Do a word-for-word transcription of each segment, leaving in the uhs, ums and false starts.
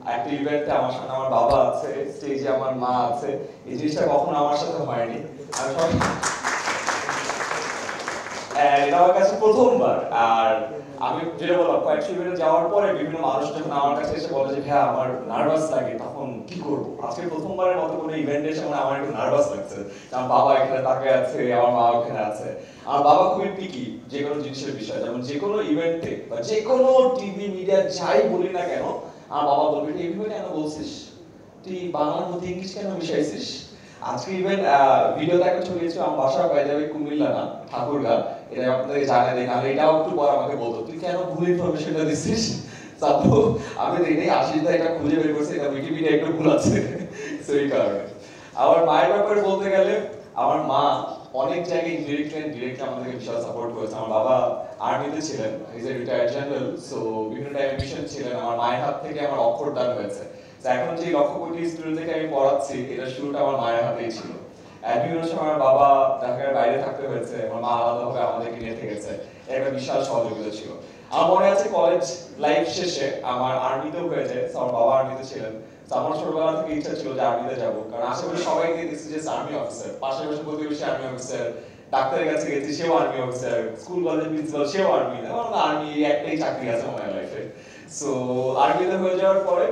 একটা ইভেন্টে আমার সাথে আমার বাবা আছে, স্টেজে আমার মা আছে, এই জিনিসটা কখনো আমার সাথে হয়নি। আমি সব এটা আমার কাছে প্রথমবার। আর আমি যেটা বললাম, কয়েকশো ইভেন্টে যাওয়ার পরে বিভিন্ন মানুষ যখন আমার কাছে এসে বলে যে হ্যাঁ আমার নার্ভাস লাগে, তখন কি করবো, আজকে প্রথমবারের মতো কোনো ইভেন্টে এসে আমার একটু নার্ভাস লাগছে। আমার বাবা এখানে তাকিয়ে আছে, আমার মা ওখানে আছে। আমার বাবা খুবই পিকি যে কোনো জিনিসের বিষয়, যেমন যে কোনো ইভেন্টে বা যে কোনো টিভি মিডিয়া যাই বলি না কেন, আমার বাবা বলবে এইভাবে কেন বলছিস, তুই বাংলার মধ্যে ইংলিশ কেন মিশাইছিস। আজকে ইভেন ভিডিওতে একটা ছড়িয়েছে, আমার বাসা পাই যাবে কুমিল্লা না ঠাকুরগাঁ, এটা আপনাদের জানা দেয়, নাহলে এটাও একটু পর আমাকে বলতো তুই কেন ভুল ইনফরমেশনটা দিচ্ছিস। তারপর আমি দেখি আশিস দা এটা খুঁজে বের করছে, এটা উইকিপিডিয়া একটু ভুল আছে, সেই কারণে। আমার মায়ের ব্যাপারে বলতে গেলে, আমার মা অনেক জায়গায় ইনডিরেক্টলি এন্ড ডিরেক্টলি আমাদেরকে বিশাল সাপোর্ট করেছে। আমার বাবা আর্মিতে ছিলেন, is a retired general, so বিভিন্ন টাইমে মিশন ছিলেন। আমার মায়ের হাত থেকে আমার অক্ষর দান হয়েছে। এখন যে লক্ষ কোটি স্টুডেন্টদেরকে আমি পড়াচ্ছি, এটা শুরুটা আমার মায়ের হাতেই ছিল। বিভিন্ন সময় আমার বাবা ঢাকার বাইরে থাকতে হয়েছে, আমার মা আলাদাভাবে আমাদেরকে নিয়ে থেকেছে, একটা বিশাল সহযোগিতা ছিল। আমার মনে আছে কলেজ লাইফ শেষে আমার আর্মিতেও হয়েছে, আমার বাবা আর্মিতে ছিলেন। আমার ছোটবেলা থেকে ইচ্ছা ছিল যে আর্মিতে যাবো, কারণ আশেপাশে সবাইকে দেখছি যে আর্মি অফিসার, পাশাপাশি প্রতিবেশী আর্মি অফিসার, ডাক্তারের কাছে গেছি সেও আর্মি অফিসার, স্কুল কলেজের প্রিন্সিপাল সেও আর্মি, আর্মি একটাই চাকরি আছে আমার লাইফে। সো আর্মিতে হয়ে যাওয়ার পরে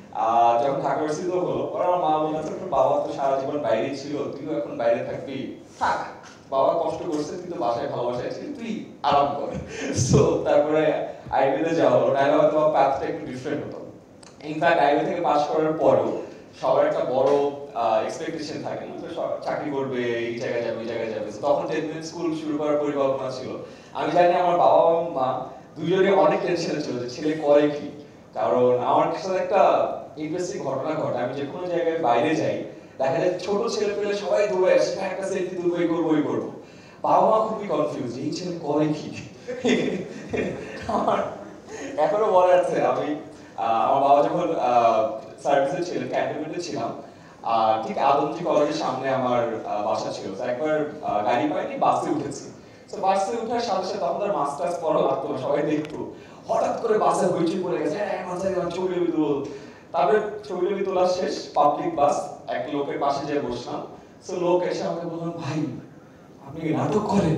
যখন ঢাকা ইউনিভার্সিটিতে হলো, আমার মা বলছে বাবা তো সারা জীবন বাইরেই ছিল, তুইও এখন বাইরে থাকবি, থাক, বাবা কষ্ট করছে, তুই তো বাসায় ভালোবাসায় ছিলি, তুই আরাম কর। সো তারপরে আইবিতে যাওয়া হলো, নাহলে হয়তো আমার পাথটা একটু ডিফারেন্ট হতো। ইনফ্যাক্ট আইবি থেকে পাস করার পরেও সবার একটা বড় এক্সপেকটেশন থাকে না, তো চাকরি করবে, এই জায়গায় যাবে ওই জায়গায় যাবে। তখন টেন স্কুল শুরু করার পরিকল্পনা ছিল। আমি জানি আমার বাবা এবং মা দুজনে অনেক টেনশনে ছিল যে ছেলে করে কি, কারণ আমার সাথে একটা ইন্টারেস্টিং ঘটনা ঘটে। আমি যে কোনো জায়গায় বাইরে যাই, দেখা যায় ছোট ছেলে পেলে সবাই দৌড়ে আসে, একটা সেলফি তুলবো, এই করবো, এই করবো। বাবা মা খুবই কনফিউজ, এই ছেলে করে কি। আমার এখনো মনে আছে, আমি আমার বাবা যখন সার্ভিসে ছিলেন, ক্যান্টনমেন্টে ছিলাম, ঠিক আদমজি কলেজের সামনে আমার বাসা ছিল। একবার গাড়ি পাইনি, বাসে উঠেছি। তো বাসে উঠার সাথে সাথে তখন তার মাস্টার্স পড়া লাগতো না, সবাই দেখতো। হঠাৎ করে বাসে হইচই পড়ে গেছে, ছবি তুল। তারপরে ছবি তোলা শেষ, পাবলিক বাস, এক লোকের পাশে যেয়ে বসলাম। তো লোক এসে আমাকে বললাম, ভাই আপনি কি নাটক করেন?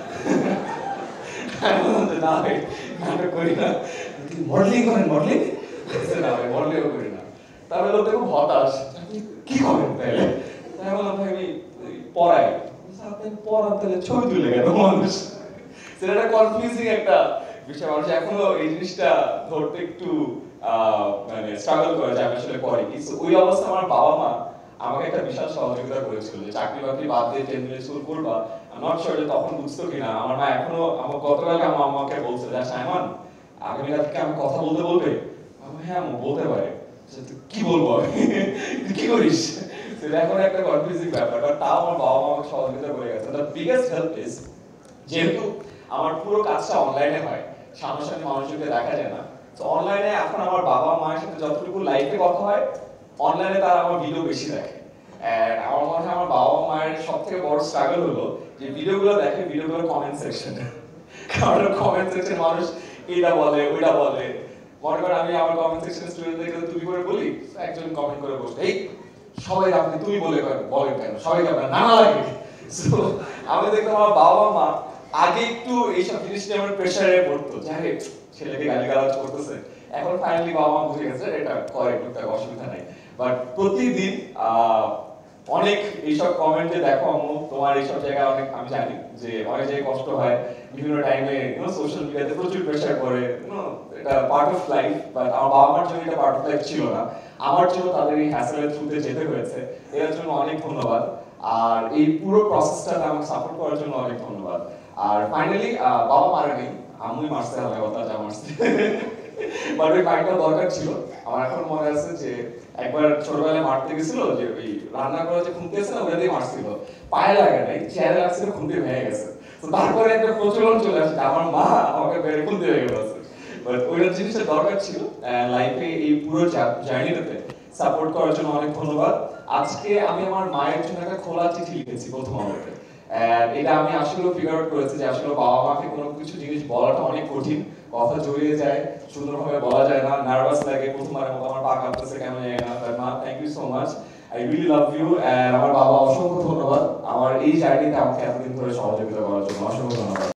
না ভাই নাটক করি না। মডেলিং করেন? মডেলিং না ভাই, মডেলিংও করি না। তারপরে লোকটা খুব হতাশ, কি করেন তাহলে? তাই বললাম ভাই আমি পড়াই। আপনি পড়ান তাহলে ছবি তুলে গেল মানুষ। সেটা একটা কনফিউজিং একটা বিষয়, মানুষ এখনো এই জিনিসটা ধরতে একটু মানে স্ট্রাগল করে যে আমি আসলে করি কি। ওই অবস্থা আমার বাবা মা আমাকে একটা বিশাল সহযোগিতা করেছিল যে চাকরি বাকরি বাদ দিয়ে টেন মিনিট স্কুল করবা। আমি নট শিওর যে তখন বুঝতো কিনা। আমার মা এখনো আমার গতকালকে আমার আমাকে বলছে যে সাইমন আগামীকাল থেকে আমি কথা বলতে বলবে। আমি হ্যাঁ আমি বলতে পারি। কি বলবো আমি, তুই কি করিস? সেটা এখন একটা কনফিউজিং ব্যাপার, বাট তাও আমার বাবা মা আমাকে সহযোগিতা করে গেছে। দ্য বিগেস্ট হেল্প ইজ যেহেতু আমার পুরো কাজটা অনলাইনে হয়, সামনাসামনি মানুষজনকে দেখা যায় না, তো অনলাইনে এখন আমার বাবা মায়ের সাথে যতটুকু লাইভে কথা হয়, অনলাইনে তারা আমার ভিডিও বেশি দেখে। এন্ড আমার মনে হয় আমার বাবা মায়ের সব থেকে বড় স্ট্রাগল হলো যে ভিডিওগুলো দেখে, ভিডিওগুলো কমেন্ট সেকশনে, কারণ কমেন্ট সেকশনে মানুষ এটা বলে ওইটা বলে। মনে করেন আমি আমার কমেন্ট সেকশনে স্টুডেন্টদেরকে তুমি করে বলি, একজন কমেন্ট করে বসে এই সবাই আপনি তুমি বলে বলেন কেন, সবাইকে আপনার নানা লাগে। সো আমি দেখলাম আমার বাবা মা আগে একটু এইসব জিনিস নিয়ে আমার প্রেশারে পড়তো, যাই ছেলেকে গালিগালাজ করতেছে। এখন ফাইনালি বাবা মা বুঝে গেছে এটা করে, টুকটাক অসুবিধা নাই। বাট প্রতিদিন অনেক এইসব কমেন্টে দেখো আম্মু তোমার এইসব জায়গায় অনেক, আমি জানি যে অনেক জায়গায় কষ্ট হয়, বিভিন্ন টাইমে সোশ্যাল মিডিয়াতে প্রচুর প্রেশার পড়ে, এটা পার্ট অফ লাইফ। বাট আমার বাবা মার জন্য এটা পার্ট অফ লাইফ ছিল না, আমার জন্য তাদের এই হ্যাসেলের থ্রুতে যেতে হয়েছে, এর জন্য অনেক ধন্যবাদ। আর এই পুরো প্রসেসটাতে আমাকে সাপোর্ট করার জন্য অনেক ধন্যবাদ। আর ফাইনালি বাবা মারা নেই, আম্মুই মারছে হালকা কথা যা মারছে, বাট ওই ফাইটটা দরকার ছিল। আমার এখন মনে আছে যে একবার ছোটবেলায় মারতে গেছিল, যে ওই রান্না করা যে খুঁতে আছে না, ওটা দিয়ে মারছিল, পায়ে লাগে নাই, চেয়ারে লাগছিল, খুঁতে ভেঙে গেছে। তো তারপরে একটা প্রচলন চলে আসছে, আমার মা আমাকে বেড়ে খুঁতে হয়ে গেছে। বাট ওইটা জিনিসটা দরকার ছিল লাইফে, এই পুরো জার্নিটাতে সাপোর্ট করার জন্য অনেক ধন্যবাদ। আজকে আমি আমার মায়ের জন্য একটা খোলা চিঠি লিখেছি প্রথম আলোতে, And এটা আমি আসলে ফিগার আউট করেছি যে আসলে বাবা মাকে কোনো কিছু জিনিস বলাটা অনেক কঠিন, কথা জড়িয়ে যায়, সুন্দরভাবে বলা যায় না, নার্ভাস লাগে, প্রথমবারের মতো আমার পা কাঁপতেছে কেন জানি না। বাট মা, thank you so much, I really love you. And আমার বাবা অসংখ্য ধন্যবাদ আমার এই জার্নিতে আমাকে এতদিন ধরে সহযোগিতা করার জন্য, অসংখ্য ধন্যবাদ।